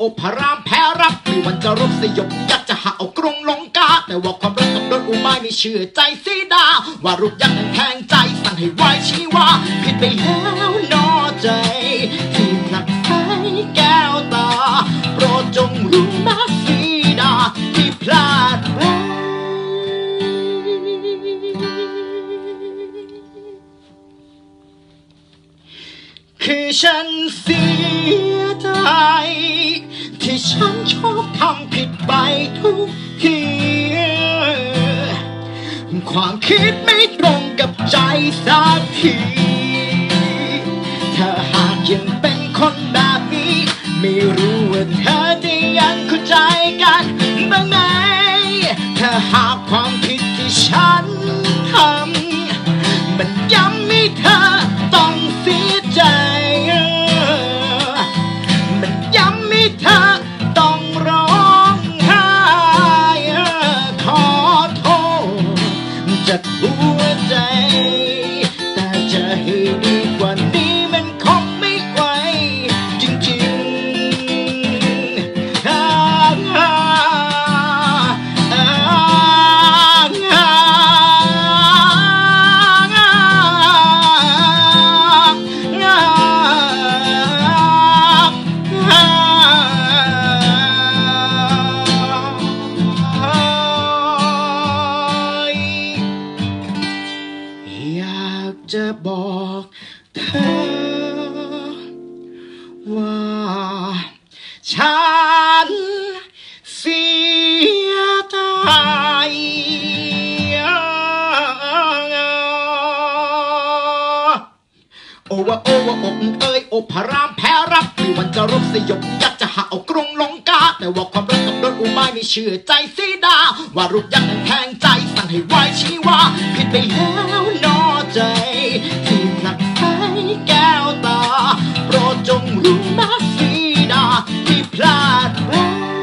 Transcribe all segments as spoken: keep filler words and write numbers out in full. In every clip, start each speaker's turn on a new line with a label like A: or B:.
A: พระรามแพ้รับไม่วันจะรบสยบยักษ์จะหาเอากรงลงกาแต่ว่าความรักกับโดนอุบายไม่เชื่อใจสีดาว่ารูปยักษ์นั้นแทงใจสั่งให้วายชีวาผิดไปแล้วนอใจที่ผลักไสแก้วตาโปรดจงรู้นะสีดาที่พลาดไปคือฉันเสียใจที่ฉันชอบทำผิดไปทุกทีความคิดไม่ตรงกับใจสักทีถ้าหากยังเป็นคนแบบนี้ไม่รู้ว่าเธอจะยังเข้าใจกันบ้างไหมถ้าหากความผิดที่ฉันทำมันย้ำให้เธอต้องเสียใจมันย้ำให้เธอต้องร้องไห้ขอโทษจากหัวใจแต่จะให้ดีกว่านี้มันคงไม่ไหวจริงๆอ่าอ่าอ่าอ่าอยากจะบอกเธอว่าฉันเสียใจโอวะโอวะอกเอ้ยโอพระรามแพ้รับไม่วันจะรบสยบยักษ์จะหาเอากรงลงกาแต่ว่าความรักกับโดนอุบายไม่เชื่อใจสีดาว่ารูปยักษ์นั้นแทงใจสั่งให้วายชีวาผิดไปแล้วนอใจที่ผลักไสแก้วตาโปรดจงรู้นะสีดาที่พลาดไป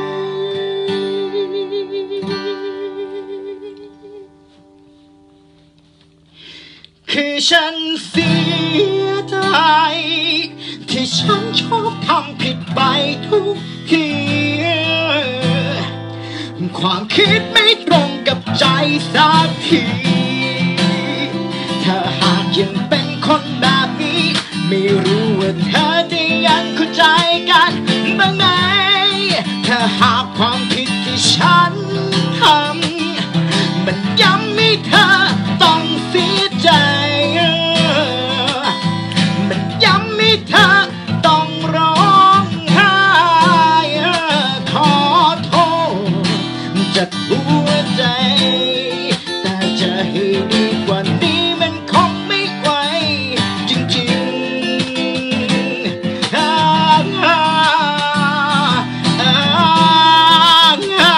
A: คือฉันเสียใจที่ฉันชอบทำผิดไปทุกทีความคิดไม่ตรงกับใจสักทีถ้าหากยังเป็นคนแบบนี้ไม่รู้ว่าเธอจะยังเข้าใจกันบ้างไหมถ้าหากความผิดที่ฉันทำมันย้ำให้เธอต้องเสียใจมันย้ำให้เธอต้องร้องไห้ขอโทษจากหัวใจแต่จะให้ดีกว่านี้มันคงไม่ไหวจริงๆอ่าอ่าอ่าอ่า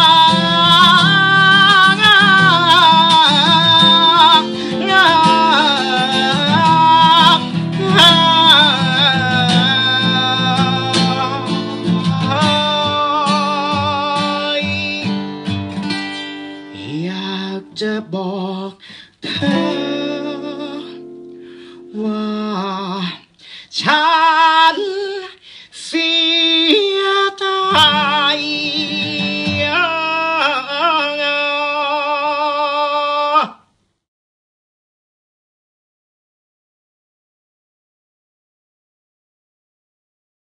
A: อยากจะบอกเธอว่าฉัน